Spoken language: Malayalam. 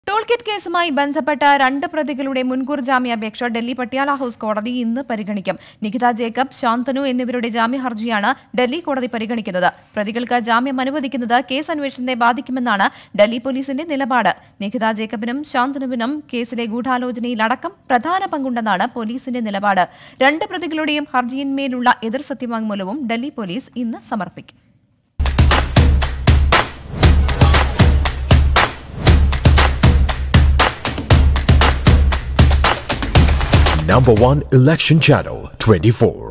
ടോൾഗേറ്റ് കേസുമായി ബന്ധപ്പെട്ട രണ്ട് പ്രതികളുടെ മുൻകൂർ ജാമ്യാപേക്ഷ ഡൽഹി പട്യാല ഹൌസ് കോടതി ഇന്ന് പരിഗണിക്കും. നിഖിത ജേക്കബ്, ശാന്തനു എന്നിവരുടെ ജാമ്യഹർജിയാണ് ഡൽഹി കോടതി പരിഗണിക്കുന്നത്. പ്രതികൾക്ക് ജാമ്യം അനുവദിക്കുന്നത് കേസ് അന്വേഷണത്തെ ബാധിക്കുമെന്നാണ് ഡൽഹി പോലീസിന്റെ നിലപാട്. നിഖിത ജേക്കബിനും ശാന്തനുവിനും കേസിലെ ഗൂഢാലോചനയിലടക്കം പ്രധാന പങ്കുണ്ടെന്നാണ് പോലീസിന്റെ നിലപാട്. രണ്ട് പ്രതികളുടെയും ഹർജിയിന്മേലുള്ള എതിർ സത്യവാങ്മൂലവും ഡൽഹി പോലീസ് ഇന്ന് സമർപ്പിക്കും. Number 1 Election Channel 24.